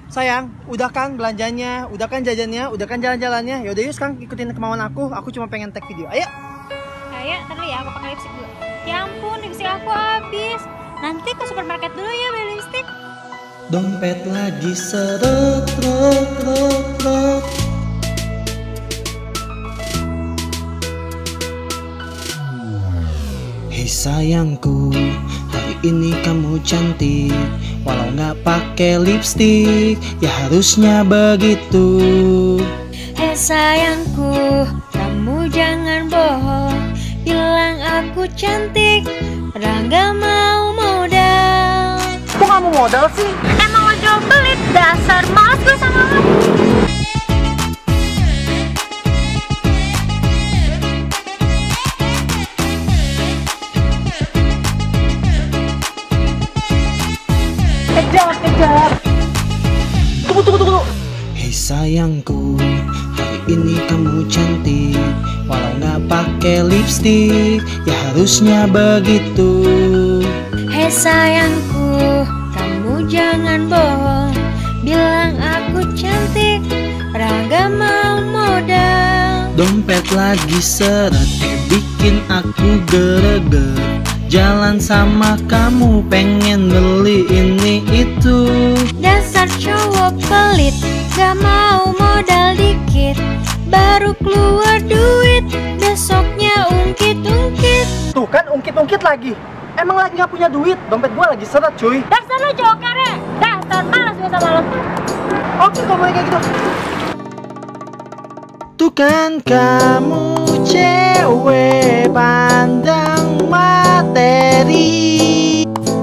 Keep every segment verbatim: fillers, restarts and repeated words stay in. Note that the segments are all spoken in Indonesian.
Sayang, udah kan belanjanya, udah kan jajannya, udah kan jalan-jalannya. Yaudah yuk sekarang ikutin kemauan aku. Aku cuma pengen tag video. Ayo. Ayo, ntar dulu ya aku pakai lipstick dulu. Ya ampun, lipstick aku habis. Nanti ke supermarket dulu ya beli lipstick. Dompet lagi seret, ret, ret, ret. Hei sayangku, hari ini kamu cantik. Walau nggak pakai lipstick, ya harusnya begitu. Hei sayangku, kamu jangan bohong. Bilang aku cantik, padahal nggak mau modal. Kok kamu modal sih? Emang lo jual belit, dasar malas gue sama lo. Kejar, kejar. Tunggu, tunggu, tunggu. Hei sayangku, hari ini kamu cantik. Walau nggak pakai lipstick, ya harusnya begitu. Hei sayangku, kamu jangan bohong. Bilang aku cantik, padahal nggak mau modal. Dompet lagi seret, bikin aku gereger. Jalan sama kamu pengen beli ini itu. Dasar cowok pelit, gak mau modal dikit. Baru keluar duit, besoknya ungkit-ungkit. Tuh kan ungkit-ungkit lagi. Emang lagi gak punya duit, dompet gua lagi seret cuy. Dasar lo cowok kere, dasar malas gue sama lo. Oke kalau boleh kayak gitu. Tuh kan kamu cewek pandang materi.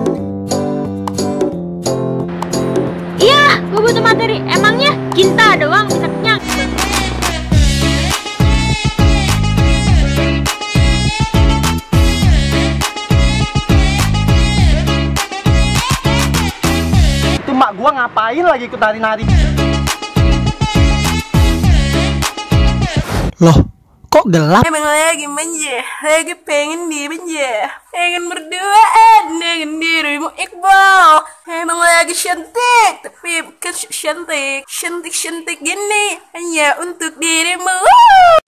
Iya, gue butuh materi. Emangnya cinta doang bisa kenyang. Itu mak gua ngapain lagi ikut nari-nari? Loh, kok gelap? Emang lagi manja, lagi pengen dimanja, pengen berduaan dengan dirimu Iqbal. Emang lagi cantik, tapi bukan cantik, cantik-cantik gini hanya untuk dirimu.